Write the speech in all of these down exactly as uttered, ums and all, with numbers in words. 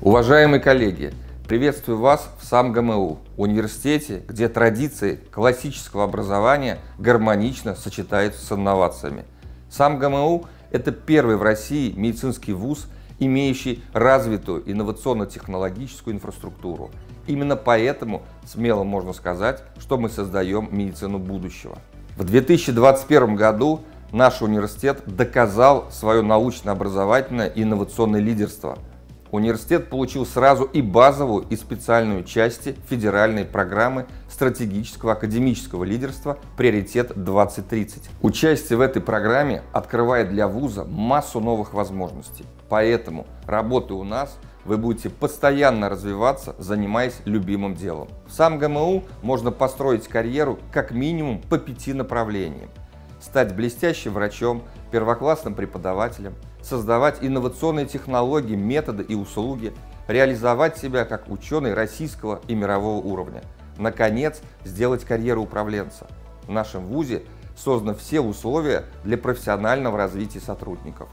Уважаемые коллеги, приветствую вас в СамГМУ, университете, где традиции классического образования гармонично сочетаются с инновациями. СамГМУ – это первый в России медицинский вуз, имеющий развитую инновационно-технологическую инфраструктуру. Именно поэтому смело можно сказать, что мы создаем медицину будущего. В две тысячи двадцать первом году наш университет доказал свое научно-образовательное и инновационное лидерство. Университет получил сразу и базовую, и специальную части федеральной программы стратегического академического лидерства «Приоритет двадцать тридцать». Участие в этой программе открывает для вуза массу новых возможностей. Поэтому, работая у нас, вы будете постоянно развиваться, занимаясь любимым делом. В СамГМУ можно построить карьеру как минимум по пяти направлениям. Стать блестящим врачом, первоклассным преподавателем, создавать инновационные технологии, методы и услуги, реализовать себя как ученый российского и мирового уровня. Наконец, сделать карьеру управленца. В нашем вузе созданы все условия для профессионального развития сотрудников.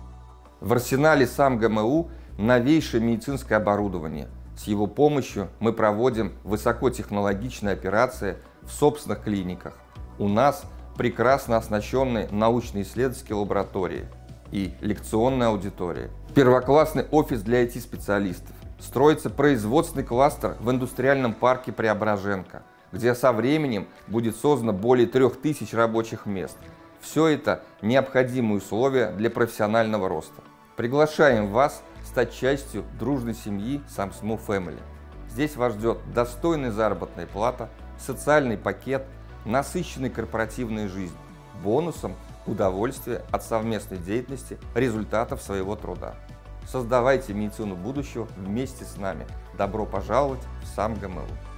В арсенале СамГМУ новейшее медицинское оборудование. С его помощью мы проводим высокотехнологичные операции в собственных клиниках. У нас прекрасно оснащенные научно-исследовательские лаборатории и лекционная аудитория. Первоклассный офис для ай ти-специалистов. Строится производственный кластер в индустриальном парке Преображенка, где со временем будет создано более трех тысяч рабочих мест. Все это необходимые условия для профессионального роста. Приглашаем вас стать частью дружной семьи SamSmu Family. Здесь вас ждет достойная заработная плата, социальный пакет, насыщенной корпоративной жизнь, бонусом удовольствие от совместной деятельности, результатов своего труда. Создавайте медицину будущего вместе с нами. Добро пожаловать в СамГМУ.